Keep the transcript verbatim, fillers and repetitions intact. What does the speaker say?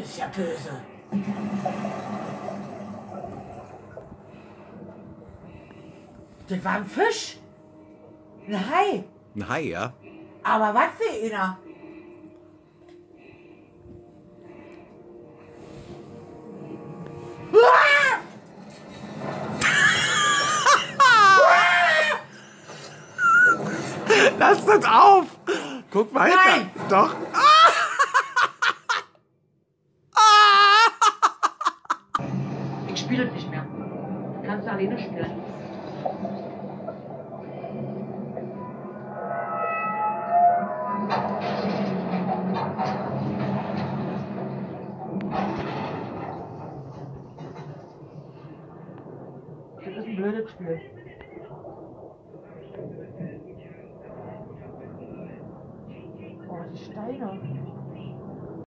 ist ja böse. Das war ein Fisch. Ein Hai. Ein Hai, ja? Aber was für einer? Lass das auf! Guck weiter! Nein. Doch! Ich spiele nicht mehr. Du kannst alleine spielen. Das ist ein blödes Spiel.